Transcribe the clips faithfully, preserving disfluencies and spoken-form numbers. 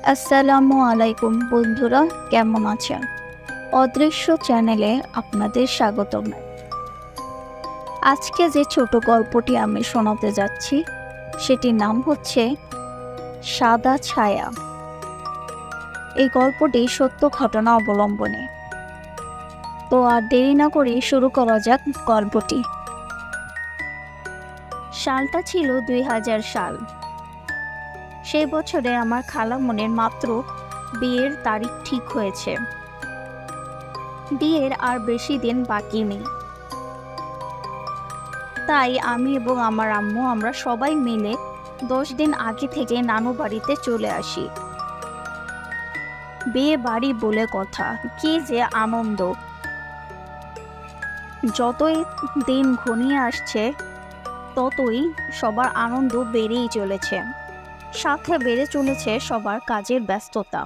আসসালামু আলাইকুম বন্ধুরা, কেমন আছেন? অদৃশ্য চ্যানেলে আপনাদের স্বাগতম। আজকে যে ছোট গল্পটি আমি শোনাতে যাচ্ছি সেটির নাম হচ্ছে সাদা ছায়া। এই গল্পটি সত্য ঘটনা অবলম্বনে। তো আর দেরি না করে শুরু করা যাক গল্পটি। সালটা ছিল দুই হাজার সাল। সেই বছরে আমার খালামণির মাত্র বিয়ের তারিখ ঠিক হয়েছে। বিয়ের আর বেশি দিন বাকি নেই। তাই আমি এবং আমার আম্মু আমরা সবাই মিলে দশ দিন আগে থেকে নানু বাড়িতে চলে আসি। বিয়ে বাড়ি বলে কথা, কি যে আনন্দ! যতই দিন ঘনিয়ে আসছে ততই সবার আনন্দ বেড়েই চলেছে, সাথে বেড়ে চলেছে সবার কাজের ব্যস্ততা।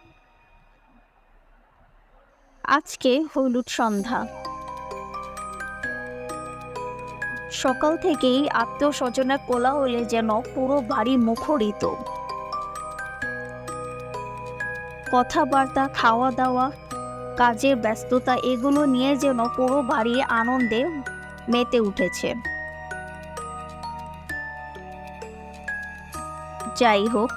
আজকে হলুদ সন্ধ্যা। সকাল থেকেই আত্মীয় স্বজনের কোলাহলে যেন পুরো বাড়ি মুখরিত। কথাবার্তা, খাওয়া দাওয়া, কাজের ব্যস্ততা, এগুলো নিয়ে যেন পুরো বাড়ি আনন্দে মেতে উঠেছে। যাই হোক,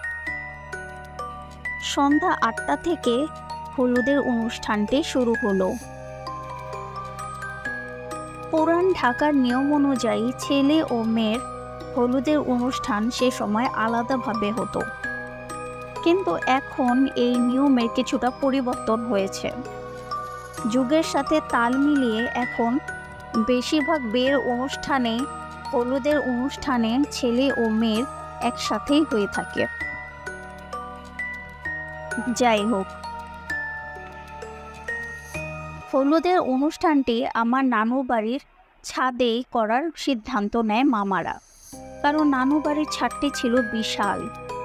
সন্ধ্যা আটটা থেকে হলুদের অনুষ্ঠানটি শুরু হলো। পুরান ঢাকার নিয়ম অনুযায়ী ছেলে ও মেয়ের হলুদের অনুষ্ঠান সে সময় আলাদাভাবে হতো, কিন্তু এখন এই নিয়মের কিছুটা পরিবর্তন হয়েছে। যুগের সাথে তাল মিলিয়ে এখন বেশিরভাগ বিয়ের অনুষ্ঠানে হলুদের অনুষ্ঠানে ছেলে ও মেয়ের একসাথেই হয়ে থাকে। যাই হোক, হলুদের অনুষ্ঠানটি আমার নানু বাড়ির ছাদেই করার সিদ্ধান্ত নেয় মামারা, কারণ নানু বাড়ির ছাদটি ছিল বিশাল।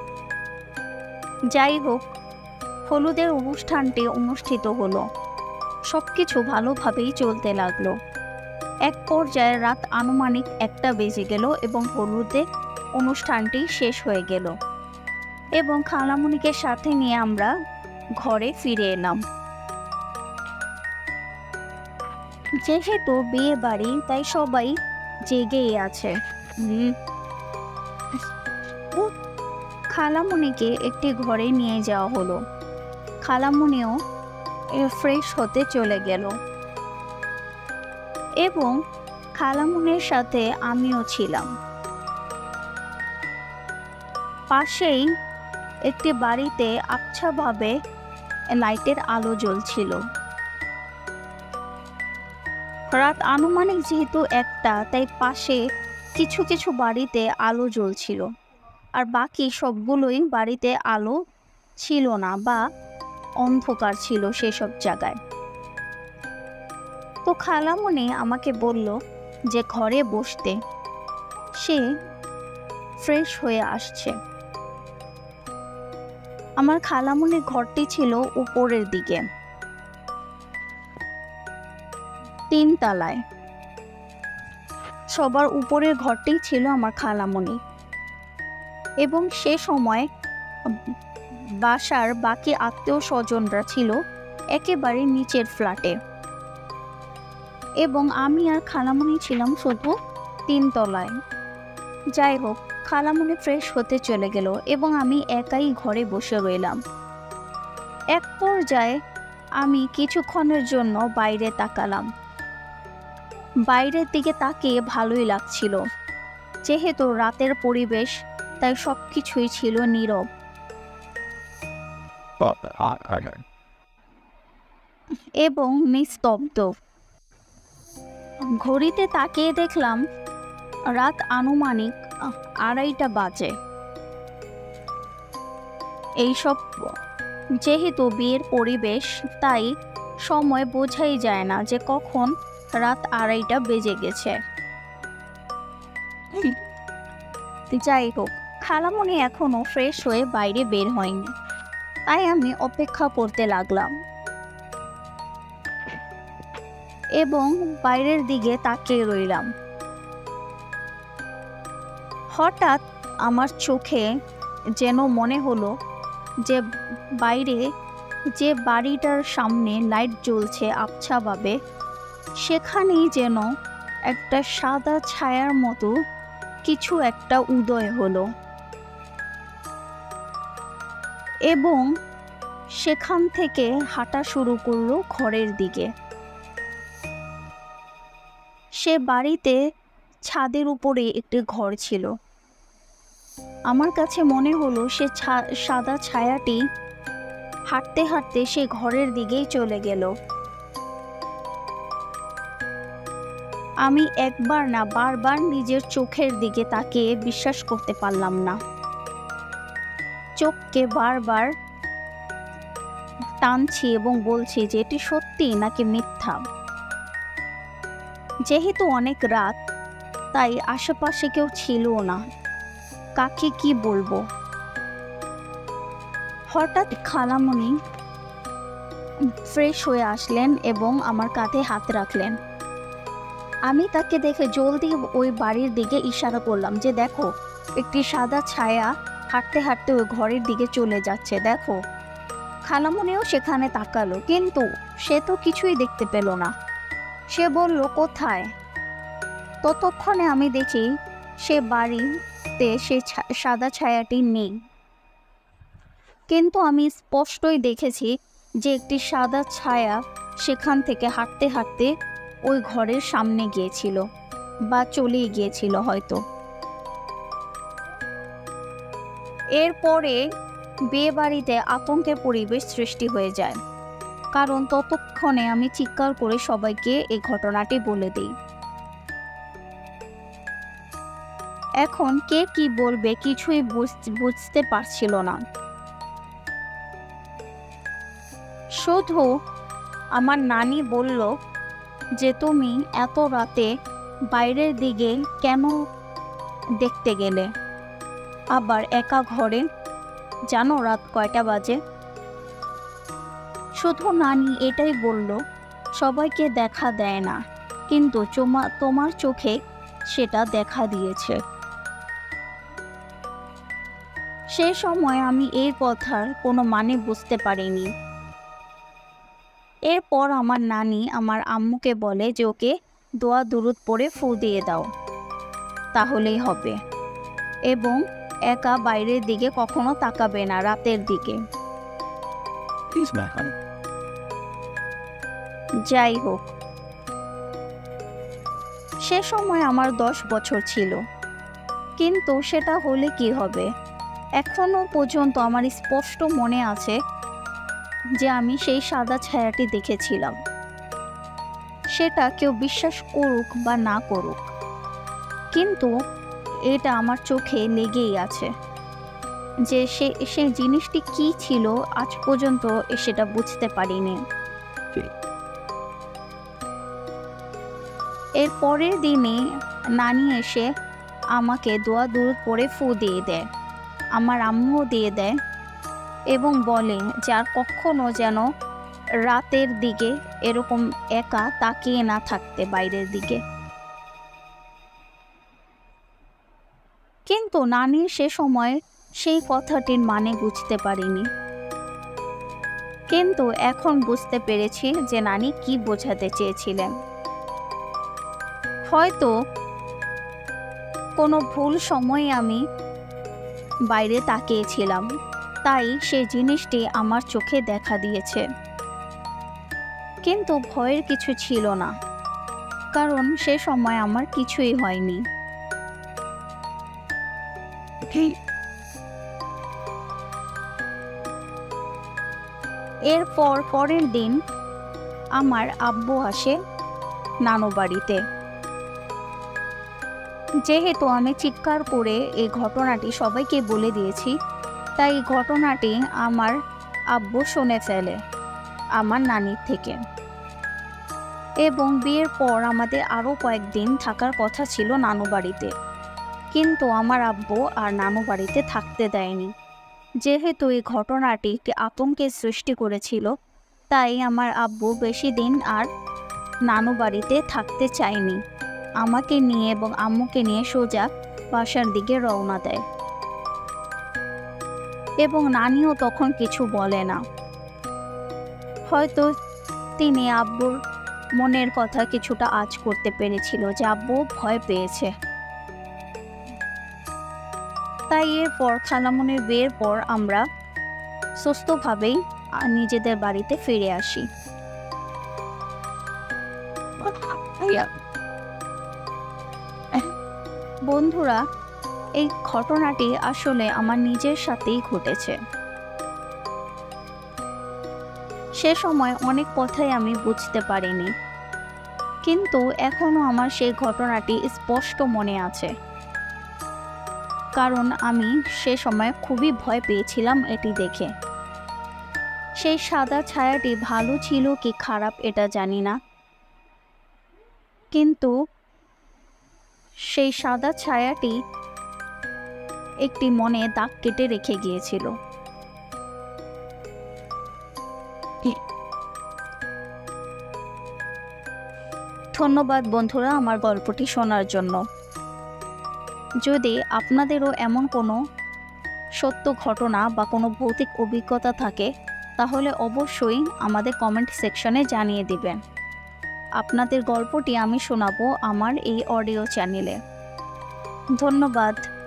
যাই হোক, হলুদের অনুষ্ঠানটি অনুষ্ঠিত হলো। সবকিছু ভালোভাবেই চলতে লাগলো। এক পর্যায়ে রাত আনুমানিক একটা বেজে গেল এবং হলুদের অনুষ্ঠানটি শেষ হয়ে গেল এবং খালামণিকে সাথে নিয়ে আমরা ঘরে ফিরে এলাম। যেহেতু বিয়ে বাড়ি, তাই সবাই জেগেই আছে। খালামণিকে একটি ঘরে নিয়ে যাওয়া হলো। খালামণিও ফ্রেশ হতে চলে গেল এবং খালামণির সাথে আমিও ছিলাম। পাশেই একটি বাড়িতে আবছাভাবে লাইটের আলো জ্বলছিল। রাত আনুমানিক যেহেতু একটা, তাই পাশে কিছু কিছু বাড়িতে আলো জ্বলছিল, আর বাকি সবগুলোই বাড়িতে আলো ছিল না বা অন্ধকার ছিল সেসব জায়গায়। তো খালামণি আমাকে বলল যে ঘরে বসতে, সে ফ্রেশ হয়ে আসছে। আমার খালামণির ঘরটি ছিল উপরের দিকে, তিন তলায়। সবার উপরের ঘরটি ছিল আমার খালামণি, এবং সে সময় বাসার বাকি আত্মীয় স্বজনরা ছিল একেবারে নিচের ফ্ল্যাটে, এবং আমি আর খালামণি ছিলাম শুধু তিন তলায়। যাই হোক, খালামণি ফ্রেশ হতে চলে গেল এবং আমি একাই ঘরে বসে রইলাম। এক পর্যায়ে আমি কিছুক্ষণের জন্য বাইরে তাকালাম। বাইরের দিকে তাকিয়ে ভালোই লাগছিল, যেহেতু রাতের পরিবেশ, তাই সবকিছুই ছিল নীরব এবং নিস্তব্ধ। ঘড়িতে তাকিয়ে দেখলাম রাত আনুমানিক আড়াইটা বাজে। এইসব যেহেতু বিয়ের পরিবেশ, তাই সময় বোঝাই যায় না যে কখন রাত আড়াইটা বেজে গেছে। যাই হোক, খালামণি এখনো ফ্রেশ হয়ে বাইরে বের হয়নি, তাই আমি অপেক্ষা করতে লাগলাম এবং বাইরের দিকে তাকিয়ে রইলাম। হঠাৎ আমার চোখে যেন মনে হলো যে বাইরে যে বাড়িটার সামনে লাইট জ্বলছে আবছাভাবে, সেখানেই যেন একটা সাদা ছায়ার মতো কিছু একটা উদয় হলো এবং সেখান থেকে হাঁটা শুরু করলো ঘরের দিকে। সে বাড়িতে ছাদের উপরে একটি ঘর ছিল। আমার কাছে মনে হলো সে সাদা ছায়াটি হাঁটতে হাঁটতে সে ঘরের দিকেই চলে গেল। আমি একবার না বারবার নিজের চোখের দিকে তাকিয়ে বিশ্বাস করতে পারলাম না। চোখকে বারবার টানছি এবং বলছি যে এটি সত্যি নাকি মিথ্যা। যেহেতু অনেক রাত, তাই আশেপাশে কেউ ছিল না, কাকে কি বলবো। হঠাৎ খালামণি ফ্রেশ হয়ে আসলেন এবং আমার কাঁধে হাত রাখলেন। আমি তাকে দেখে জলদি ওই বাড়ির দিকে ইশারা করলাম যে দেখো, একটি সাদা ছায়া হাঁটতে হাঁটতে ওই ঘরের দিকে চলে যাচ্ছে, দেখো। খালামণিও সেখানে তাকালো, কিন্তু সে তো কিছুই দেখতে পেল না। সে বলল, কোথায়? ততক্ষণে আমি দেখি সে বাড়িতে সে সাদা ছায়াটি নেই, কিন্তু আমি স্পষ্টই দেখেছি যে একটি সাদা ছায়া সেখান থেকে হাঁটতে হাঁটতে ওই ঘরের সামনে গিয়েছিল বা চলেই গিয়েছিল হয়তো। এরপরে বিয়ে বাড়িতে আতঙ্কের পরিবেশ সৃষ্টি হয়ে যায়, কারণ ততক্ষণে আমি চিৎকার করে সবাইকে এই ঘটনাটি বলে দিই। এখন কে কি বলবে কিছুই বুঝতে পারছিল না। শুধু আমার নানি বলল যে তুমি এত রাতে বাইরের দিকে কেন দেখতে গেলে, আবার একা ঘরে? জানো রাত কয়টা বাজে? শুধু নানি এটাই বলল, সবাইকে দেখা দেয় না, কিন্তু তোমার চোখে সেটা দেখা দিয়েছে। সে সময় আমি এই কথার কোনো মানে বুঝতে পারিনি। এরপর আমার নানি আমার আম্মুকে বলে যে ওকে দোয়া দুরুদ পড়ে ফু দিয়ে দাও, তাহলেই হবে, এবং একা বাইরের দিকে কখনো তাকাবে না রাতের দিকে। যাই হোক, সে সময় আমার দশ বছর ছিল, কিন্তু সেটা হলে কি হবে, এখনো পর্যন্ত আমার স্পষ্ট মনে আছে যে আমি সেই সাদা ছায়াটি দেখেছিলাম। সেটা কেউ বিশ্বাস করুক বা না করুক, কিন্তু এটা আমার চোখে লেগেই আছে যে সে সে জিনিসটি কি ছিল আজ পর্যন্ত সেটা বুঝতে পারিনি। এর পরের দিনে নানি এসে আমাকে দোয়া দুরুদ পড়ে ফু দিয়ে দেয়, আমার আম্মুও দিয়ে দেয়, এবং বলে যে আর কখনো যেন রাতের দিকে এরকম একা তাকিয়ে না থাকতে বাইরের দিকে। কিন্তু নানি সে সময় সেই কথাটির মানে বুঝতে পারিনি, কিন্তু এখন বুঝতে পেরেছি যে নানি কি বোঝাতে চেয়েছিলেন। হয়তো কোনো ভুল সময়ে আমি বাইরে তাকিয়েছিলাম, তাই সেই জিনিসটি আমার চোখে দেখা দিয়েছে। কিন্তু ভয়ের কিছু ছিল না, কারণ সে সময় আমার কিছুই হয়নি। এরপর পরের দিন আমার আব্বু আসে নানু বাড়িতে। যেহেতু আমি চিৎকার করে এই ঘটনাটি সবাইকে বলে দিয়েছি, তাই ঘটনাটি আমার আব্বু শুনে ফেলে আমার নানির থেকে। এবং বিয়ের পর আমাদের আরও কয়েকদিন থাকার কথা ছিল নানু বাড়িতে, কিন্তু আমার আব্বু আর নানু বাড়িতে থাকতে দেয়নি। যেহেতু এই ঘটনাটি একটি আতঙ্কের সৃষ্টি করেছিল, তাই আমার আব্বু বেশি দিন আর নানু বাড়িতে থাকতে চায়নি। আমাকে নিয়ে এবং আম্মুকে নিয়ে সোজা বাসার দিকে রওনা দেয়। এবং নানিও তখন কিছু বলে না। হয়তো তিনি আব্বুর মনের কথা কিছুটা আঁচ করতে পেরেছিল যে আব্বু ভয় পেয়েছে। তাই এরপর খালামণির বিয়ের পর আমরা সুস্থভাবেই নিজেদের বাড়িতে ফিরে আসি। বন্ধুরা, এই ঘটনাটি আসলে আমার নিজের সাথেই ঘটেছে। সে সময় অনেক কথাই আমি বুঝতে পারিনি, কিন্তু এখনো আমার সেই ঘটনাটি স্পষ্ট মনে আছে, কারণ আমি সে সময় খুবই ভয় পেয়েছিলাম এটি দেখে। সেই সাদা ছায়াটি ভালো ছিল কি খারাপ এটা জানি না, কিন্তু সেই সাদা ছায়াটি একটি মনে দাগ কেটে রেখে গিয়েছিল। ধন্যবাদ বন্ধুরা আমার গল্পটি শোনার জন্য। যদি আপনাদেরও এমন কোনো সত্য ঘটনা বা কোনো ভৌতিক অভিজ্ঞতা থাকে তাহলে অবশ্যই আমাদের কমেন্ট সেকশনে জানিয়ে দিবেন। আপনাদের গল্পটি আমি শোনাবো আমার এই অডিও চ্যানেলে। ধন্যবাদ।